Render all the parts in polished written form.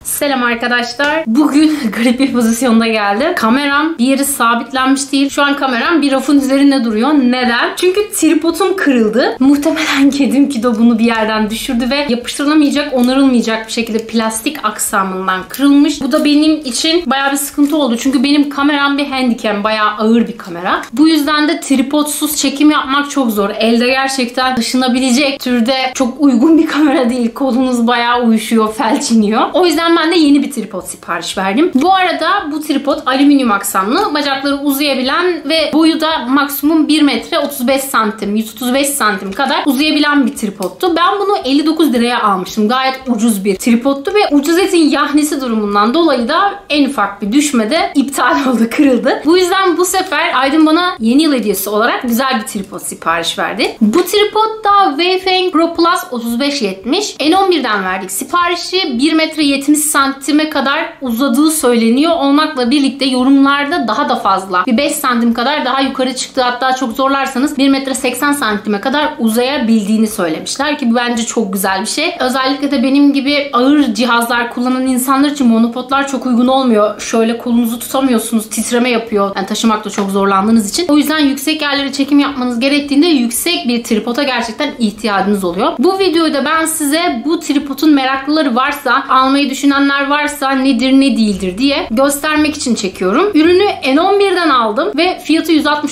Selam arkadaşlar. Bugün garip bir pozisyonda geldim. Kameram bir yeri sabitlenmiş değil. Şu an kameram bir rafın üzerinde duruyor. Neden? Çünkü tripodum kırıldı. Muhtemelen kedim Kido bunu bir yerden düşürdü ve yapıştırılamayacak, onarılmayacak bir şekilde plastik aksamından kırılmış. Bu da benim için bayağı bir sıkıntı oldu. Çünkü benim kameram bir handicam, bayağı ağır bir kamera. Bu yüzden de tripodsuz çekim yapmak çok zor. Elde gerçekten taşınabilecek türde çok uygun bir kamera değil. Kolunuz bayağı uyuşuyor, felç iniyor. O yüzden ben de yeni bir tripod sipariş verdim. Bu arada bu tripod alüminyum aksamlı, bacakları uzayabilen ve boyu da maksimum 1 metre 35 santim, 135 santim kadar uzayabilen bir tripodtu. Ben bunu 59 liraya almıştım. Gayet ucuz bir tripodtu ve ucuz etin yahnisi durumundan dolayı da en ufak bir düşmede iptal oldu, kırıldı. Bu yüzden bu sefer Aydın bana yeni yıl hediyesi olarak güzel bir tripod sipariş verdi. Bu tripod da Wayfeng Pro Plus 3570. N11'den verdik siparişi. 1 metre 70 santime kadar uzadığı söyleniyor olmakla birlikte yorumlarda daha da fazla. Bir 5 santim kadar daha yukarı çıktı. Hatta çok zorlarsanız 1 metre 80 santime kadar uzayabildiğini söylemişler ki bu bence çok güzel bir şey. Özellikle de benim gibi ağır cihazlar kullanan insanlar için monopodlar çok uygun olmuyor. Şöyle kolunuzu tutamıyorsunuz. Titreme yapıyor. Yani taşımakta çok zorlandığınız için. O yüzden yüksek yerlere çekim yapmanız gerektiğinde yüksek bir tripoda gerçekten ihtiyacınız oluyor. Bu videoda ben size bu tripodun meraklıları varsa, almayı düşünenler varsa nedir ne değildir diye göstermek için çekiyorum. Ürünü N11'den aldım ve fiyatı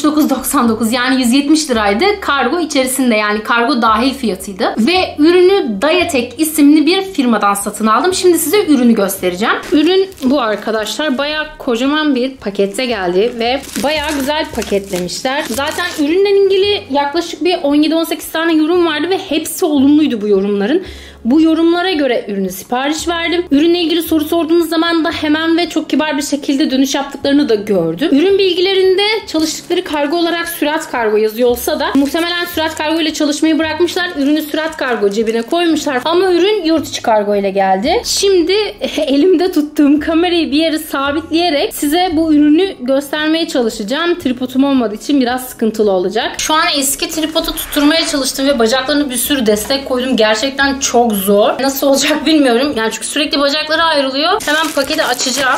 169.99 yani 170 liraydı. Kargo içerisinde, yani kargo dahil fiyatıydı. Ve ürünü Diatek isimli bir firmadan satın aldım. Şimdi size ürünü göstereceğim. Ürün bu arkadaşlar. Bayağı kocaman bir pakette geldi ve bayağı güzel paketlemişler. Zaten ürünle ilgili yaklaşık bir 17-18 tane yorum vardı ve hepsi olumluydu bu yorumların. Bu yorumlara göre ürünü sipariş verdim. Ürünle ilgili soru sorduğunuz zaman da hemen ve çok kibar bir şekilde dönüş yaptıklarını da gördüm. Ürün bilgilerinde çalıştıkları kargo olarak Sürat Kargo yazıyor olsa da muhtemelen Sürat Kargo ile çalışmayı bırakmışlar. Ürünü Sürat Kargo cebine koymuşlar. Ama ürün yurt içi kargo ile geldi. Şimdi elimde tuttuğum kamerayı bir yere sabitleyerek size bu ürünü göstermeye çalışacağım. Tripodum olmadığı için biraz sıkıntılı olacak. Şu an eski tripodu tutturmaya çalıştım ve bacaklarına bir sürü destek koydum. Gerçekten çok zor. Nasıl olacak bilmiyorum. Yani çünkü sürekli bacakları ayrılıyor. Hemen paketi açacağım.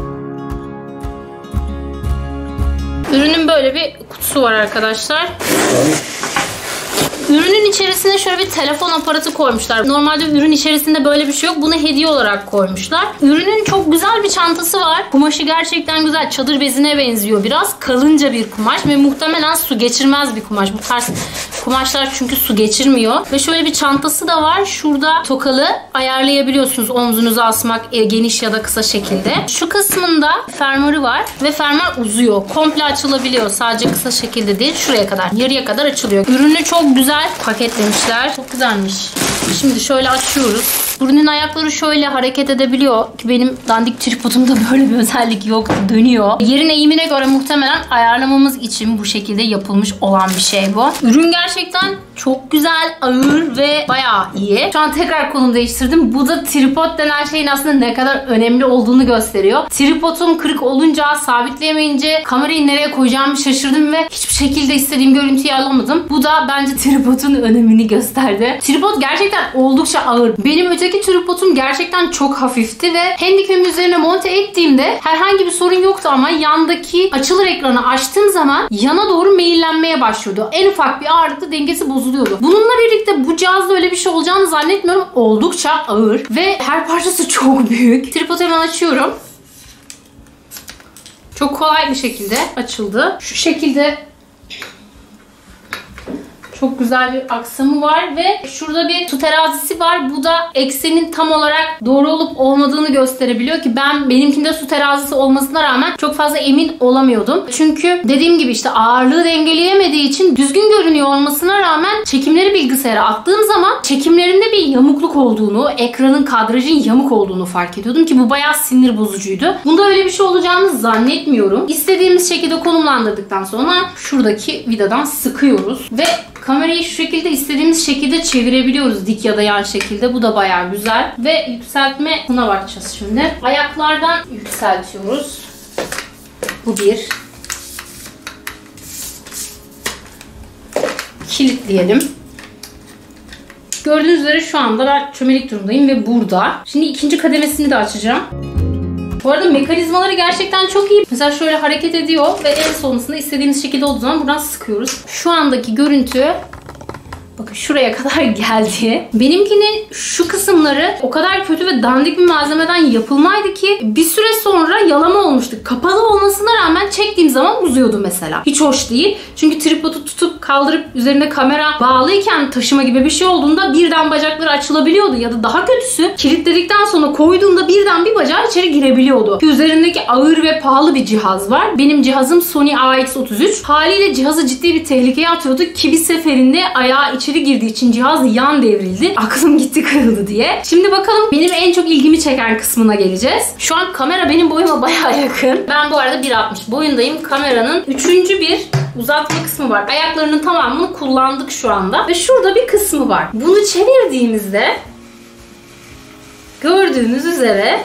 Ürünün böyle bir kutusu var arkadaşlar. Ürünün içerisine şöyle bir telefon aparatı koymuşlar. Normalde ürün içerisinde böyle bir şey yok. Bunu hediye olarak koymuşlar. Ürünün çok güzel bir çantası var. Kumaşı gerçekten güzel. Çadır bezine benziyor biraz. Kalınca bir kumaş ve muhtemelen su geçirmez bir kumaş. Bu tarz kumaşlar çünkü su geçirmiyor. Ve şöyle bir çantası da var. Şurada tokalı ayarlayabiliyorsunuz omzunuza asmak geniş ya da kısa şekilde. Şu kısmında fermuarı var ve fermuar uzuyor. Komple açılabiliyor. Sadece kısa şekilde değil. Şuraya kadar, yarıya kadar açılıyor. Ürünü çok güzel paketlemişler. Çok güzelmiş. Şimdi şöyle açıyoruz. Ürünün ayakları şöyle hareket edebiliyor ki benim dandik tripodumda böyle bir özellik yok. Dönüyor. Yerin eğimine göre muhtemelen ayarlamamız için bu şekilde yapılmış olan bir şey bu. Ürün gerçekten çok güzel, ağır ve bayağı iyi. Şu an tekrar konum değiştirdim. Bu da tripod denen şeyin aslında ne kadar önemli olduğunu gösteriyor. Tripodum kırık olunca, sabitleyemeyince kamerayı nereye koyacağımı şaşırdım ve hiçbir şekilde istediğim görüntüyü alamadım. Bu da bence tripodun önemini gösterdi. Tripod gerçekten oldukça ağır. Benim öteki tripodum gerçekten çok hafifti ve handicam'ın üzerine monte ettiğimde herhangi bir sorun yoktu ama yandaki açılır ekranı açtığım zaman yana doğru meyillenmeye başlıyordu. En ufak bir ağırlıkta dengesi bozuluyordu. Bununla birlikte bu cihazda öyle bir şey olacağını zannetmiyorum. Oldukça ağır ve her parçası çok büyük. Tripodu hemen açıyorum. Çok kolay bir şekilde açıldı. Şu şekilde çok güzel bir aksamı var ve şurada bir su terazisi var. Bu da eksenin tam olarak doğru olup olmadığını gösterebiliyor ki benimkinde su terazisi olmasına rağmen çok fazla emin olamıyordum. Çünkü dediğim gibi işte ağırlığı dengeleyemediği için düzgün görünüyor olmasına rağmen çekimleri bilgisayara attığım zaman çekimlerinde bir yamukluk olduğunu, ekranın kadrajın yamuk olduğunu fark ediyordum ki bu bayağı sinir bozucuydu. Bunda öyle bir şey olacağını zannetmiyorum. İstediğimiz şekilde konumlandırdıktan sonra şuradaki vidadan sıkıyoruz ve kamerayı şu şekilde istediğimiz şekilde çevirebiliyoruz. Dik ya da yan şekilde. Bu da bayağı güzel. Ve yükseltme buna bakacağız şimdi. Ayaklardan yükseltiyoruz. Bu bir. Kilitleyelim. Gördüğünüz üzere şu anda ben çömelik durumdayım ve burada. Şimdi ikinci kademesini de açacağım. Bu arada mekanizmaları gerçekten çok iyi. Mesela şöyle hareket ediyor ve en sonrasında istediğimiz şekilde olduğu zaman buradan sıkıyoruz. Şu andaki görüntü bakın şuraya kadar geldi. Benimkinin şu kısımları o kadar kötü ve dandik bir malzemeden yapılmaydı ki bir süre sonra yalama olmuştu. Kapalı olmasına rağmen çektiğim zaman uzuyordu mesela. Hiç hoş değil. Çünkü tripodu tutup kaldırıp üzerinde kamera bağlıyken taşıma gibi bir şey olduğunda birden bacakları açılabiliyordu. Ya da daha kötüsü kilitledikten sonra koyduğunda birden bir bacağı içeri girebiliyordu. Üzerindeki ağır ve pahalı bir cihaz var. Benim cihazım Sony AX33. Haliyle cihazı ciddi bir tehlikeye atıyordu ki bir seferinde ayağı içeri girdiği için cihaz yan devrildi. Aklım gitti kırıldı diye. Şimdi bakalım benim en çok ilgimi çeken kısmına geleceğiz. Şu an kamera benim boyuma bayağı yakın. Ben bu arada 1.60 boyundayım. Kameranın üçüncü bir uzatma kısmı var. Ayaklarının tamamını kullandık şu anda. Ve şurada bir kısmı var. Bunu çevirdiğimizde gördüğünüz üzere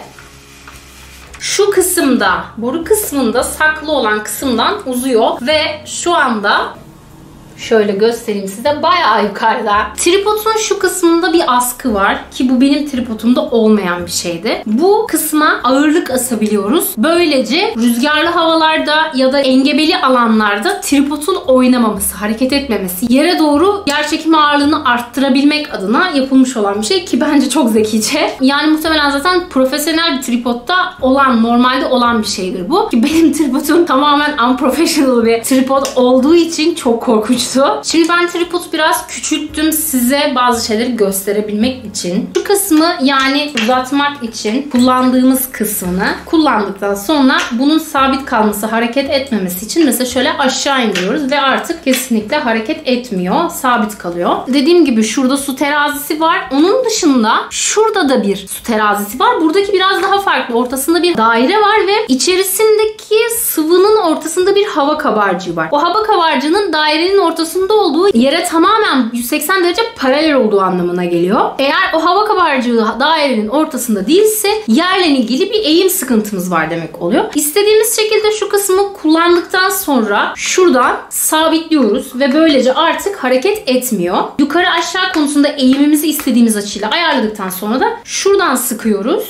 şu kısımda, boru kısmında saklı olan kısımdan uzuyor ve şu anda şöyle göstereyim size, bayağı yukarıda. Tripodun şu kısmında bir askı var ki bu benim tripodumda olmayan bir şeydi. Bu kısma ağırlık asabiliyoruz. Böylece rüzgarlı havalarda ya da engebeli alanlarda tripodun oynamaması, hareket etmemesi, yere doğru yerçekimi ağırlığını arttırabilmek adına yapılmış olan bir şey ki bence çok zekice. Yani muhtemelen zaten profesyonel bir tripodda olan, normalde olan bir şeydir bu. Ki benim tripodum tamamen unprofessional bir tripod olduğu için çok korkunç. Şimdi ben tripodu biraz küçülttüm size bazı şeyleri gösterebilmek için. Şu kısmı, yani uzatmak için kullandığımız kısmını kullandıktan sonra bunun sabit kalması, hareket etmemesi için mesela şöyle aşağı indiriyoruz ve artık kesinlikle hareket etmiyor. Sabit kalıyor. Dediğim gibi şurada su terazisi var. Onun dışında şurada da bir su terazisi var. Buradaki biraz daha farklı. Ortasında bir daire var ve içerisindeki sıvının ortasında bir hava kabarcığı var. O hava kabarcığının dairenin ortasında olduğu yere tamamen 180 derece paralel olduğu anlamına geliyor. Eğer o hava kabarcığı dairenin ortasında değilse yerle ilgili bir eğim sıkıntımız var demek oluyor. İstediğimiz şekilde şu kısmı kullandıktan sonra şuradan sabitliyoruz ve böylece artık hareket etmiyor. Yukarı aşağı konusunda eğimimizi istediğimiz açıyla ayarladıktan sonra da şuradan sıkıyoruz.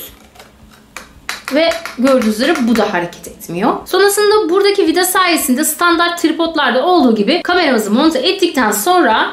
Ve gördüğünüz üzere bu da hareket etmiyor. Sonrasında buradaki vida sayesinde standart tripodlarda olduğu gibi kameramızı monte ettikten sonra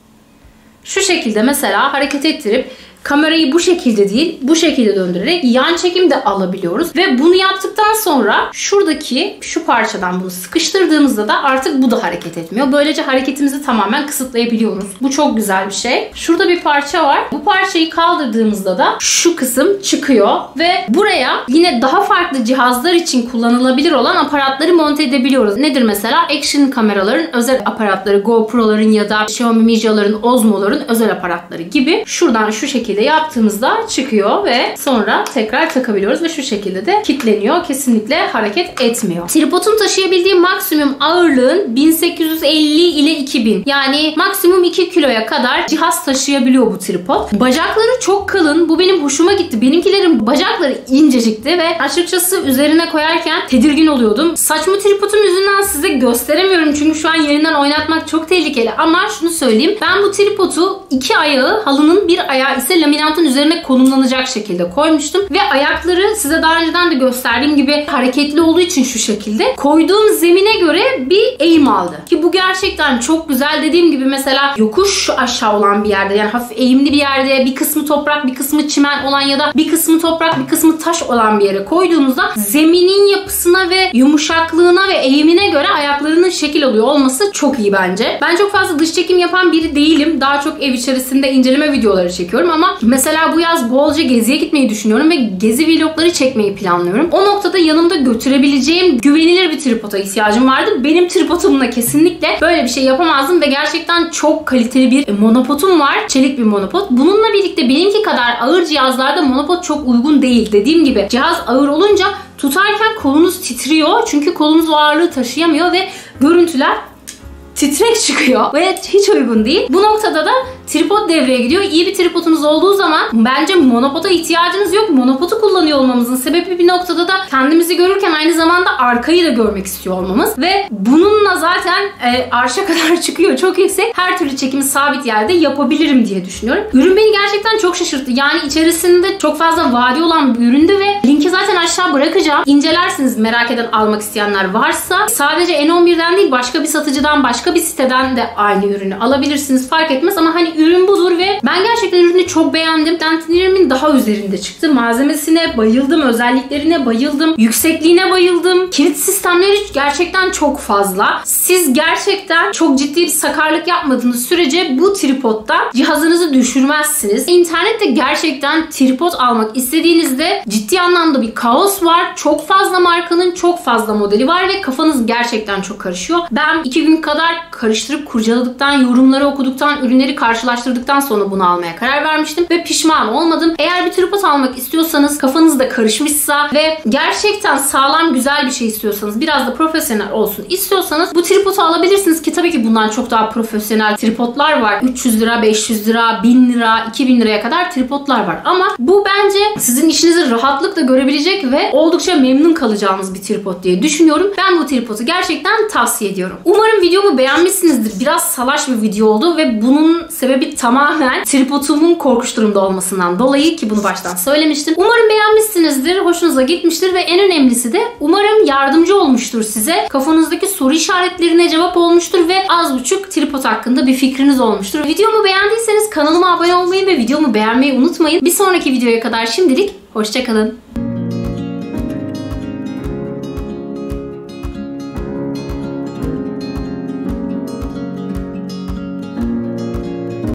şu şekilde mesela hareket ettirip kamerayı bu şekilde değil, bu şekilde döndürerek yan çekim de alabiliyoruz. Ve bunu yaptıktan sonra şuradaki şu parçadan bunu sıkıştırdığımızda da artık bu da hareket etmiyor. Böylece hareketimizi tamamen kısıtlayabiliyoruz. Bu çok güzel bir şey. Şurada bir parça var. Bu parçayı kaldırdığımızda da şu kısım çıkıyor ve buraya yine daha farklı cihazlar için kullanılabilir olan aparatları monte edebiliyoruz. Nedir mesela? Action kameraların özel aparatları, GoPro'ların ya da Xiaomi Mija'ların, Osmo'ların özel aparatları gibi şuradan şu şekilde yaptığımızda çıkıyor ve sonra tekrar takabiliyoruz ve şu şekilde de kilitleniyor. Kesinlikle hareket etmiyor. Tripodun taşıyabildiği maksimum ağırlığın 1850 ile 2000. Yani maksimum 2 kiloya kadar cihaz taşıyabiliyor bu tripod. Bacakları çok kalın. Bu benim hoşuma gitti. Benimkilerin bacakları incecikti ve açıkçası üzerine koyarken tedirgin oluyordum. Saçma tripodum yüzünden size gösteremiyorum çünkü şu an yerinden oynatmak çok tehlikeli ama şunu söyleyeyim. Ben bu tripodu iki ayağı, halının bir ayağı ise laminantın üzerine konumlanacak şekilde koymuştum. Ve ayakları size daha önceden de gösterdiğim gibi hareketli olduğu için şu şekilde koyduğum zemine göre bir eğim aldı. Ki bu gerçekten çok güzel. Dediğim gibi mesela yokuş aşağı olan bir yerde, yani hafif eğimli bir yerde, bir kısmı toprak bir kısmı çimen olan ya da bir kısmı toprak bir kısmı taş olan bir yere koyduğunuzda zeminin yapısına ve yumuşaklığına ve eğimine göre ayaklarının şekil alıyor olması çok iyi bence. Ben çok fazla dış çekim yapan biri değilim. Daha çok ev içerisinde inceleme videoları çekiyorum ama mesela bu yaz bolca geziye gitmeyi düşünüyorum ve gezi vlogları çekmeyi planlıyorum. O noktada yanımda götürebileceğim güvenilir bir tripoda ihtiyacım vardı. Benim tripodumla kesinlikle böyle bir şey yapamazdım ve gerçekten çok kaliteli bir monopodum var. Çelik bir monopod. Bununla birlikte benimki kadar ağır cihazlarda monopod çok uygun değil. Dediğim gibi cihaz ağır olunca tutarken kolunuz titriyor. Çünkü kolunuz o ağırlığı taşıyamıyor ve görüntüler titrek çıkıyor ve hiç uygun değil. Bu noktada da tripod devreye gidiyor. İyi bir tripodunuz olduğu zaman bence monopoda ihtiyacınız yok. Monopodu kullanıyor olmamızın sebebi bir noktada da kendimizi görürken aynı zamanda arkayı da görmek istiyor olmamız ve bununla zaten arşa kadar çıkıyor. Çok yüksek. Her türlü çekimi sabit yerde yapabilirim diye düşünüyorum. Ürün beni gerçekten çok şaşırttı. Yani içerisinde çok fazla vadi olan bir üründü ve linki zaten aşağı bırakacağım. İncelersiniz merak eden, almak isteyenler varsa. Sadece N11'den değil, başka bir satıcıdan, başka bir siteden de aynı ürünü alabilirsiniz. Fark etmez ama hani ürün budur ve ben gerçekten ürünü çok beğendim. Beklentilerimin daha üzerinde çıktı. Malzemesine bayıldım, özelliklerine bayıldım, yüksekliğine bayıldım. Kilit sistemleri gerçekten çok fazla. Siz gerçekten çok ciddi bir sakarlık yapmadığınız sürece bu tripodda cihazınızı düşürmezsiniz. İnternette gerçekten tripod almak istediğinizde ciddi anlamda bir kaos var. Çok fazla markanın çok fazla modeli var ve kafanız gerçekten çok karışıyor. Ben 2 gün kadar karıştırıp kurcaladıktan, yorumları okuduktan, ürünleri karşılaştırdıktan sonra bunu almaya karar vermiştim ve pişman olmadım. Eğer bir tripod almak istiyorsanız, kafanız da karışmışsa ve gerçekten sağlam güzel bir şey istiyorsanız, biraz da profesyonel olsun istiyorsanız bu tripodu alabilirsiniz ki tabii ki bundan çok daha profesyonel tripodlar var. 300 lira, 500 lira, 1000 lira, 2000 liraya kadar tripodlar var. Ama bu bence sizin işinizi rahatlıkla görebilecek ve oldukça memnun kalacağınız bir tripod diye düşünüyorum. Ben bu tripodu gerçekten tavsiye ediyorum. Umarım videomu beğenmişsinizdir. Biraz salaş bir video oldu ve bunun sebebi tamamen tripodumun korkunç durumda olmasından dolayı ki bunu baştan söylemiştim. Umarım beğenmişsinizdir, hoşunuza gitmiştir ve en önemlisi de umarım yardımcı olmuştur size. Kafanızdaki soru işaretlerine cevap olmuştur ve az buçuk tripod hakkında bir fikriniz olmuştur. Videomu beğendiyseniz kanalıma abone olmayı ve videomu beğenmeyi unutmayın. Bir sonraki videoya kadar şimdilik hoşça kalın.